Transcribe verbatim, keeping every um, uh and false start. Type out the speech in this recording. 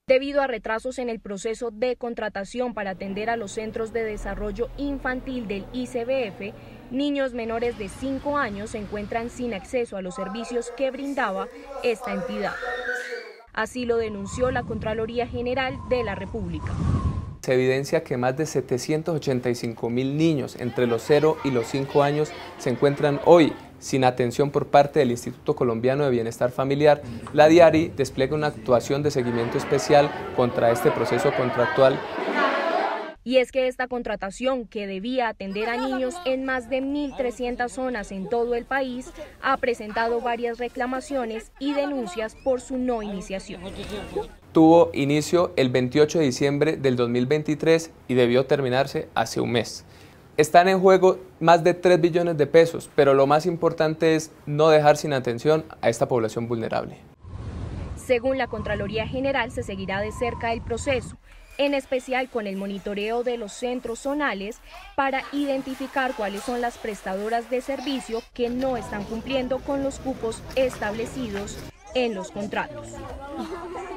Debido a retrasos en el proceso de contratación para atender a los centros de desarrollo infantil del I C B F, niños menores de cinco años se encuentran sin acceso a los servicios que brindaba esta entidad. Así lo denunció la Contraloría General de la República. Se evidencia que más de setecientos ochenta y cinco mil niños entre los cero y los cinco años se encuentran hoy sin atención por parte del Instituto Colombiano de Bienestar Familiar. La DIARI despliega una actuación de seguimiento especial contra este proceso contractual. Y es que esta contratación, que debía atender a niños en más de mil trescientas zonas en todo el país, ha presentado varias reclamaciones y denuncias por su no iniciación. Tuvo inicio el veintiocho de diciembre del dos mil veintitrés y debió terminarse hace un mes. Están en juego más de tres billones de pesos, pero lo más importante es no dejar sin atención a esta población vulnerable. Según la Contraloría General, se seguirá de cerca el proceso, en especial con el monitoreo de los centros zonales para identificar cuáles son las prestadoras de servicio que no están cumpliendo con los cupos establecidos en los contratos.